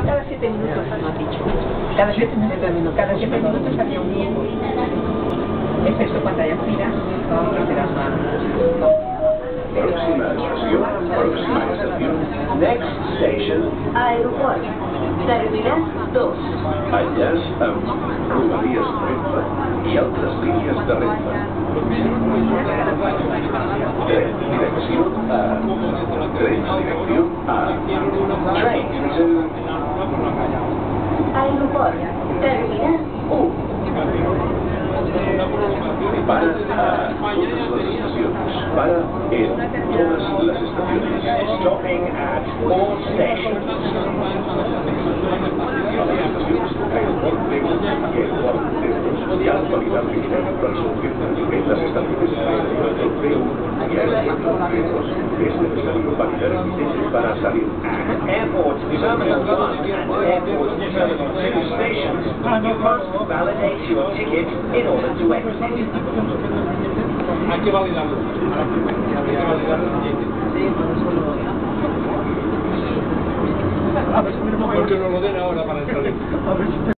Cada 7 minutos, me han dicho. Cada 7 minutos. Cada 7 minutos había un grupo. Excepto cuando haya filas, que serán más. Próxima estación. Next station. Aeroport. Terminal 2. Enllaç amb Rodalies Renfe i altres línies de Renfe. Tren direcció a... Train to... Aeroport. Terminal 1. Para a totes les estacions. Para en totes les estacions. Stopping at all stations. A les estacions Aeroport de Aeroport de hi ha actualitat limitada per sortir en les estaciones Aeroport de y Aeroport de es necesario validar el billete para salir. Airport Terminal 1 and Airport Terminal 2 stations, you must validate your ticket in order to exit. Hay que validarlo. Hay que validar el billete. Porque nos lo den ahora para entrar.